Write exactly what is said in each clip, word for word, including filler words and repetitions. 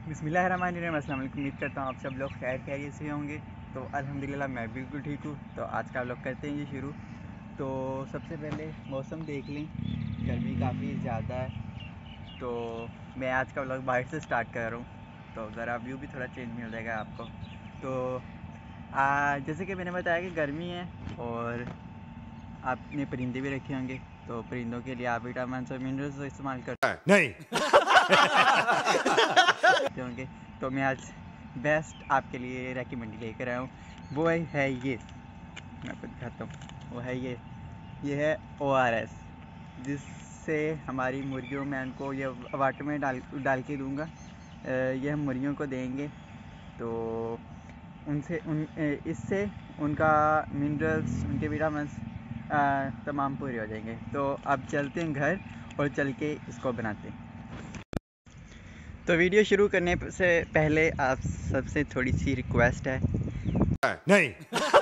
बिस्मिल्लाहिर्रहमानिर्रहीम। अस्सलाम वालेकुम। उम्मीद करता हूँ आप सब लोग खैर खैरियत से होंगे। तो अल्हम्दुलिल्लाह मैं बिल्कुल ठीक हूँ। तो आज का लोग करते हैं ये शुरू। तो सबसे पहले मौसम देख लें, गर्मी काफ़ी ज़्यादा है। तो मैं आज का व्लॉग बाहर से स्टार्ट कर रहा हूँ, तो ज़रा व्यू भी थोड़ा चेंज मिल जाएगा आपको। तो आ, जैसे कि मैंने बताया कि गर्मी है और आपने परिंदे भी रखे होंगे, तो परिंदों के लिए आप विटामिन और मिनरल्स इस्तेमाल करते नहीं होंगे। तो मैं आज बेस्ट आपके लिए रेकमेंड लेकर आया हूँ। वो है ये, मैं आपको दिखाता हूँ। वो है ये ये है ओ आर एस, जिससे हमारी मुर्गियों में उनको ये वाटर में डाल डाल के दूँगा। ये हम मुर्गियों को देंगे तो उनसे उन इससे उनका मिनरल्स, उनके विटामिन्स तमाम पूरे हो जाएंगे। तो अब चलते हैं घर और चल के इसको बनाते हैं। तो वीडियो शुरू करने से पहले आप सबसे थोड़ी सी रिक्वेस्ट है, नहीं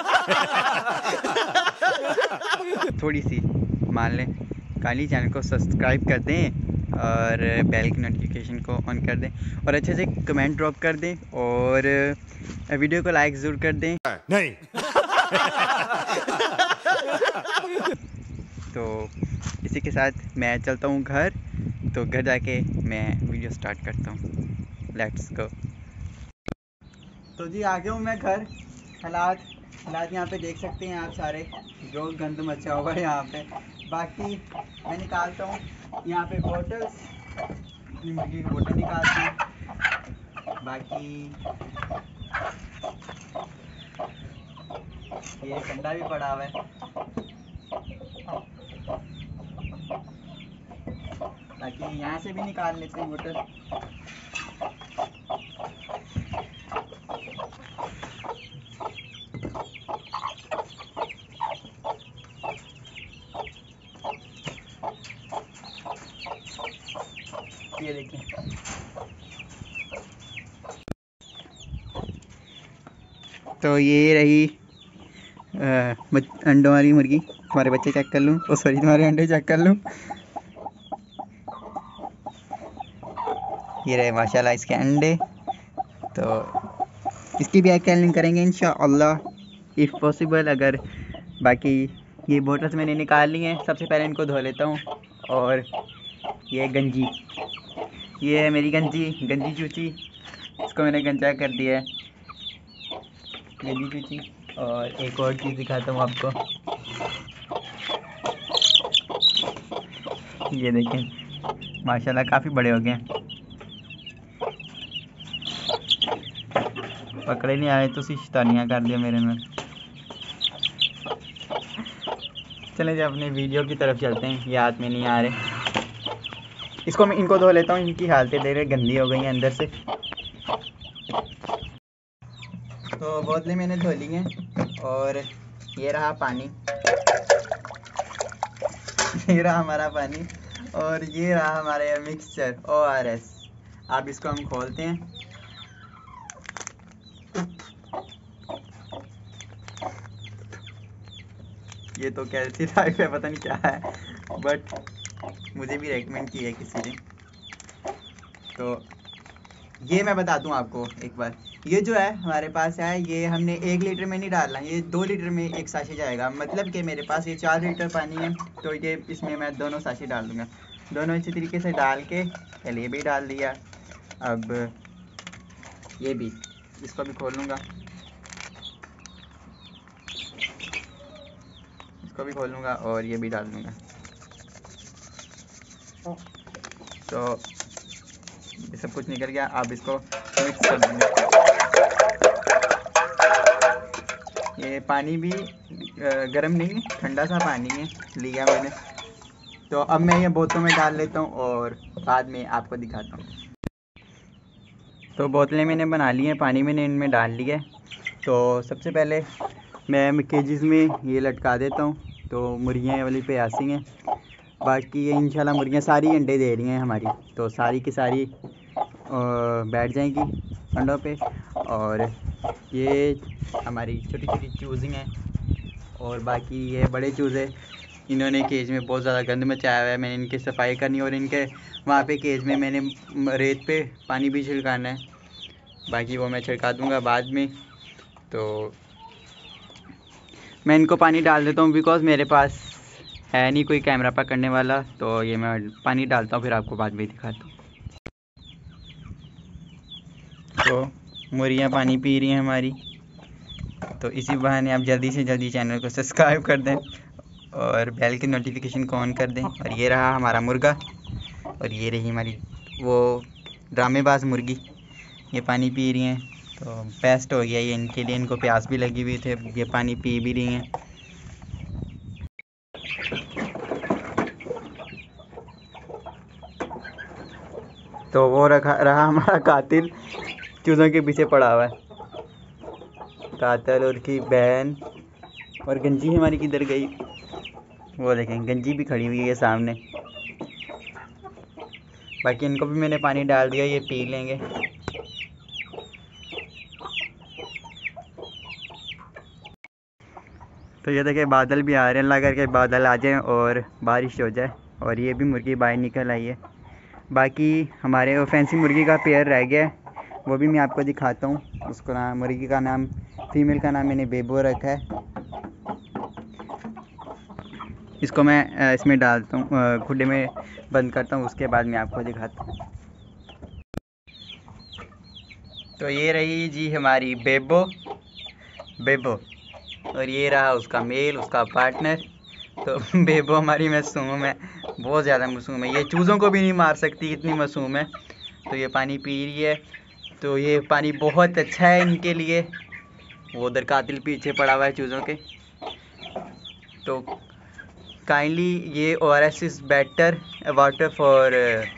थोड़ी सी मान लें, काइंडली चैनल को सब्सक्राइब कर दें और बेल की नोटिफिकेशन को ऑन कर दें और अच्छे से कमेंट ड्रॉप कर दें और वीडियो को लाइक ज़रूर कर दें। नहीं तो इसी के साथ मैं चलता हूँ घर। तो घर जाके मैं वीडियो स्टार्ट करता हूँ। Let's go. तो जी आ गया हूँ मैं घर। हालात हालात यहाँ पे देख सकते हैं आप सारे, जो गंद मचा हुआ है यहाँ पे। बाकी मैं निकालता हूँ यहाँ पे बोटल्स, मुर्गी की बोतल निकालता हूँ। बाकी ये ठंडा भी पड़ा हुआ है। बाकी यहाँ से भी निकाल लेते हैं बोतल। ये देखें, तो ये रही अंडों वाली मुर्गी। तुम्हारे बच्चे चेक कर लूँ, ओ सॉरी तुम्हारे अंडे चेक कर लूँ। ये रहे माशाल्लाह इसके अंडे। तो इसकी भी एग करेंगे इंशाअल्लाह इफ़ पॉसिबल अगर। बाकी ये बोटल्स मैंने निकाल ली हैं। सबसे पहले इनको धो लेता हूँ। और ये गंजी, ये है मेरी गंजी गंजी चूची। इसको मैंने गंजा कर दिया है, गंजी चूची। और एक और चीज़ दिखाता हूँ आपको, ये देखें माशाल्लाह काफ़ी बड़े हो गए हैं। पकड़े नहीं आए तो शैतानियाँ कर दिया मेरे में। चलें जी अपने वीडियो की तरफ चलते हैं। ये हाथ में नहीं आ रहे। इसको मैं इनको धो लेता हूँ, इनकी हालतें देख रहे गंदी हो गई हैं अंदर से। तो बोतलें मैंने धो ली हैं और ये रहा पानी, ये रहा हमारा पानी और ये रहा हमारे मिक्सचर ओ आर एस। अब इसको हम खोलते हैं। ये तो कैसी टाइप है पता नहीं क्या है, बट मुझे भी रेकमेंड की है किसी ने। तो ये मैं बता दूं आपको एक बार, ये जो है हमारे पास है, ये हमने एक लीटर में नहीं डालना, ये दो लीटर में एक साशे जाएगा। मतलब कि मेरे पास ये चार लीटर पानी है, तो ये इसमें मैं दोनों साशे डाल दूंगा। दोनों इसी तरीके से डाल के पहले ये भी डाल दिया। अब ये भी, इसको भी खोल लूँगा, इसको भी खोल लूँगा और ये भी डाल दूँगा। तो ये सब कुछ निकल गया। अब इसको मिक्स कर देंगे। ये पानी भी गर्म नहीं, ठंडा सा पानी है लिया मैंने। तो अब मैं ये बोतलों में डाल लेता हूँ और बाद में आपको दिखाता हूँ। तो बोतलें मैंने बना ली हैं, पानी मैंने इनमें डाल लिया है। तो सबसे पहले मैं केजीज़ में ये लटका देता हूँ, तो मुर्गियाँ वाली पे आसी हैं। बाकी ये इंशाल्लाह मुर्गियाँ सारी अंडे दे रही हैं हमारी, तो सारी की सारी बैठ जाएंगी अंडों पे। और ये हमारी छोटी छोटी चूज़ें हैं और बाकी ये बड़े चूज़े, इन्होंने केज में बहुत ज़्यादा गंद मचाया हुआ है। मैंने इनकी सफाई करनी और इनके वहाँ पे केज में मैंने रेत पे पानी भी छिड़काना है। बाकी वो मैं छिड़का दूँगा बाद में। तो मैं इनको पानी डाल देता हूँ बिकॉज़ मेरे पास है नहीं कोई कैमरा पकड़ने वाला। तो ये मैं पानी डालता हूँ, फिर आपको बाद में दिखाता हूँ। तो मुर्गियाँ पानी पी रही हैं हमारी, तो इसी बहाने आप जल्दी से जल्दी चैनल को सब्सक्राइब कर दें और बेल की नोटिफिकेशन को ऑन कर दें। और ये रहा हमारा मुर्गा, और ये रही हमारी वो ड्रामेबाज मुर्गी, ये पानी पी रही हैं। तो बेस्ट हो गया ये इनके लिए, इनको प्यास भी लगी हुई थे, ये पानी पी भी रही हैं। तो वो रखा रहा हमारा कातिल, चूज़ों के पीछे पड़ा हुआ है। कातिल और की बहन, और गंजी हमारी किधर गई, वो देखें गंजी भी खड़ी हुई है सामने। बाकी इनको भी मैंने पानी डाल दिया, ये पी लेंगे। तो ये देखिए बादल भी आ रहे हैं, अल्लाह करके बादल आ जाए और बारिश हो जाए। और ये भी मुर्गी बाहर निकल आई है। बाकी हमारे वो फैंसी मुर्गी का पेयर रह गया है, वो भी मैं आपको दिखाता हूँ। उसको नाम, मुर्गी का नाम, फीमेल का नाम मैंने बेबो रखा है। इसको मैं इसमें डालता हूँ, खुडे में बंद करता हूँ, उसके बाद मैं आपको दिखाता हूँ। तो ये रही जी हमारी बेबो बेबो और ये रहा उसका मेल, उसका पार्टनर। तो बेबो हमारी मासूम है, बहुत ज़्यादा मासूम है, ये चूज़ों को भी नहीं मार सकती, इतनी मासूम है। तो ये पानी पी रही है, तो ये पानी बहुत अच्छा है इनके लिए। वो उधर कातिल पीछे पड़ा हुआ है चूज़ों के। तो काइंडली ये O R S is better water for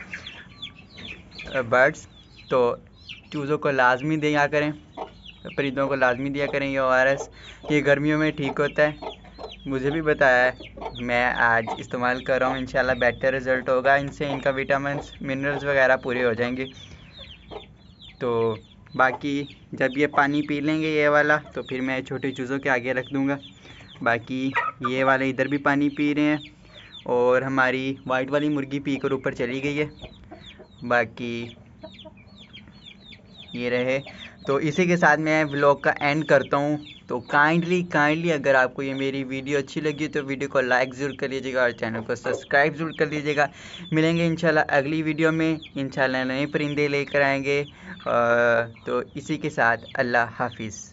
birds. तो चूज़ों को लाजमी दिया करें, परिंदों को लाजमी दिया करें ये ओ आर एस। ये गर्मियों में ठीक होता है, मुझे भी बताया है, मैं आज इस्तेमाल कर रहा हूँ। इंशाल्लाह बेटर रिज़ल्ट होगा इनसे, इनका विटामिन्स मिनरल्स वगैरह पूरे हो जाएंगे। तो बाकी जब ये पानी पी लेंगे ये वाला, तो फिर मैं छोटे चूज़ों के आगे रख दूँगा। बाकी ये वाले इधर भी पानी पी रहे हैं, और हमारी वाइट वाली मुर्गी पी कर ऊपर चली गई है। बाकी ये रहे। तो इसी के साथ मैं व्लॉग का एंड करता हूँ। तो काइंडली काइंडली अगर आपको ये मेरी वीडियो अच्छी लगी तो वीडियो को लाइक ज़रूर कर लीजिएगा और चैनल को सब्सक्राइब ज़रूर कर लीजिएगा। मिलेंगे इंशाल्लाह अगली वीडियो में, इंशाल्लाह नए परिंदे लेकर आएंगे। तो इसी के साथ अल्लाह हाफिज़।